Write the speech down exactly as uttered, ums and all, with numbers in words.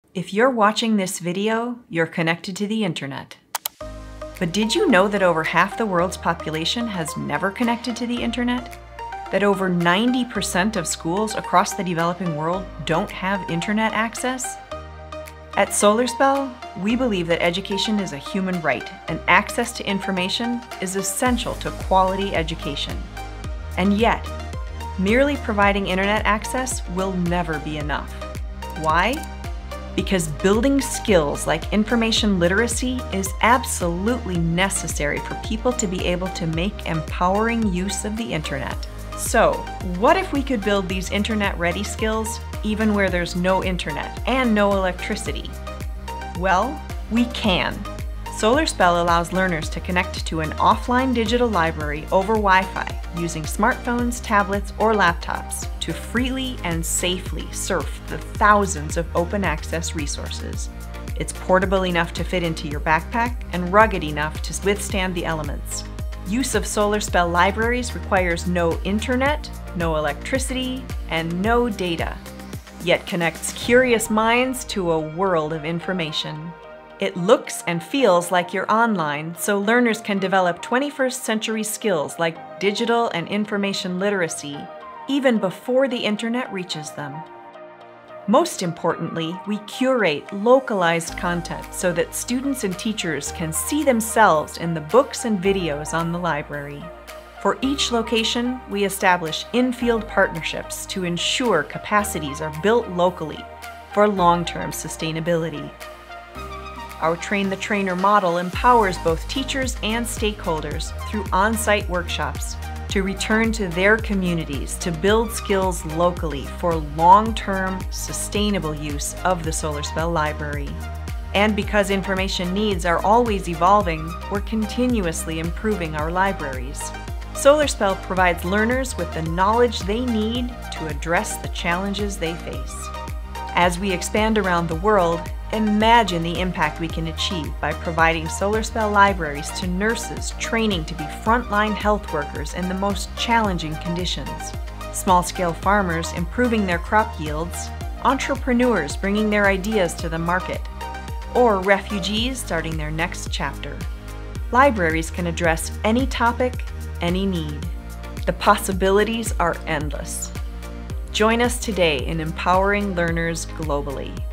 If you're watching this video, you're connected to the internet. But did you know that over half the world's population has never connected to the internet? That over ninety percent of schools across the developing world don't have internet access? At SolarSPELL, we believe that education is a human right, and access to information is essential to quality education. And yet, merely providing internet access will never be enough. Why? Because building skills like information literacy is absolutely necessary for people to be able to make empowering use of the internet. So, what if we could build these internet-ready skills even where there's no internet and no electricity? Well, we can. SolarSPELL allows learners to connect to an offline digital library over Wi-Fi using smartphones, tablets, or laptops to freely and safely surf the thousands of open access resources. It's portable enough to fit into your backpack and rugged enough to withstand the elements. Use of SolarSPELL libraries requires no internet, no electricity, and no data, yet connects curious minds to a world of information. It looks and feels like you're online, so learners can develop twenty-first century skills like digital and information literacy, even before the internet reaches them. Most importantly, we curate localized content so that students and teachers can see themselves in the books and videos on the library. For each location, we establish in-field partnerships to ensure capacities are built locally for long-term sustainability. Our Train the Trainer model empowers both teachers and stakeholders through on-site workshops to return to their communities to build skills locally for long-term, sustainable use of the SolarSPELL library. And because information needs are always evolving, we're continuously improving our libraries. SolarSPELL provides learners with the knowledge they need to address the challenges they face. As we expand around the world, imagine the impact we can achieve by providing SolarSPELL libraries to nurses training to be frontline health workers in the most challenging conditions, small-scale farmers improving their crop yields, entrepreneurs bringing their ideas to the market, or refugees starting their next chapter. Libraries can address any topic, any need. The possibilities are endless. Join us today in empowering learners globally.